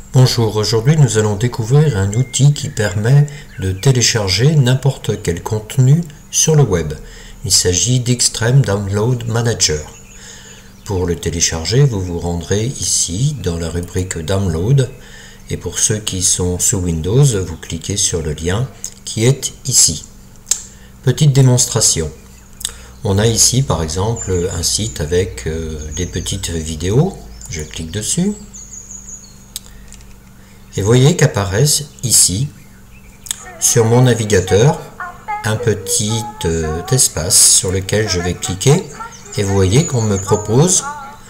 Bonjour, aujourd'hui nous allons découvrir un outil qui permet de télécharger n'importe quel contenu sur le web. Il s'agit d'Extreme Download Manager. Pour le télécharger, vous vous rendrez ici dans la rubrique Download et pour ceux qui sont sous Windows, vous cliquez sur le lien qui est ici. Petite démonstration. On a ici par exemple un site avec des petites vidéos. Je clique dessus. Et voyez qu'apparaissent ici, sur mon navigateur, un petit espace sur lequel je vais cliquer. Et vous voyez qu'on me propose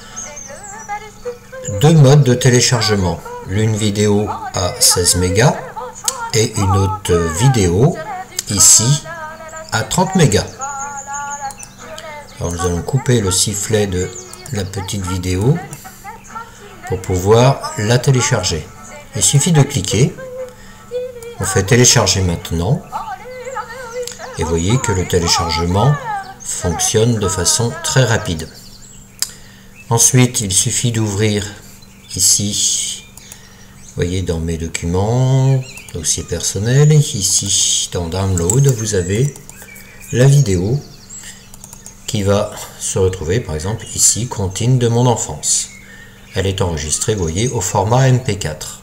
deux modes de téléchargement. L'une vidéo à 16 mégas et une autre vidéo, ici, à 30 mégas. Alors nous allons couper le sifflet de la petite vidéo pour pouvoir la télécharger. Il suffit de cliquer, on fait télécharger maintenant et vous voyez que le téléchargement fonctionne de façon très rapide. Ensuite, il suffit d'ouvrir ici, vous voyez dans mes documents, dossier personnel, ici dans Download, vous avez la vidéo qui va se retrouver par exemple ici, Comptine de mon enfance. Elle est enregistrée, vous voyez, au format MP4.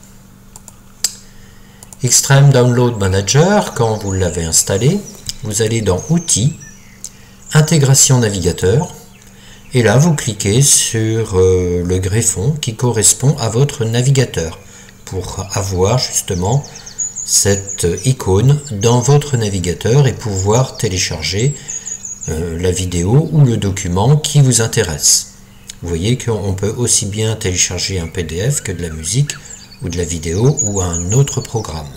Extreme Download Manager, quand vous l'avez installé, vous allez dans Outils, Intégration navigateur, et là vous cliquez sur le greffon qui correspond à votre navigateur pour avoir justement cette icône dans votre navigateur et pouvoir télécharger la vidéo ou le document qui vous intéresse. Vous voyez qu'on peut aussi bien télécharger un PDF que de la musique ou de la vidéo ou un autre programme.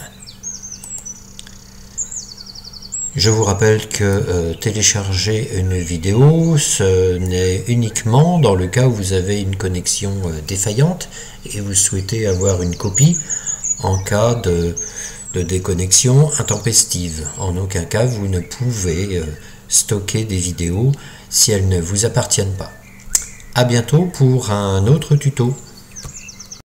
Je vous rappelle que télécharger une vidéo, ce n'est uniquement dans le cas où vous avez une connexion défaillante et vous souhaitez avoir une copie en cas de déconnexion intempestive. En aucun cas, vous ne pouvez stocker des vidéos si elles ne vous appartiennent pas. À bientôt pour un autre tuto.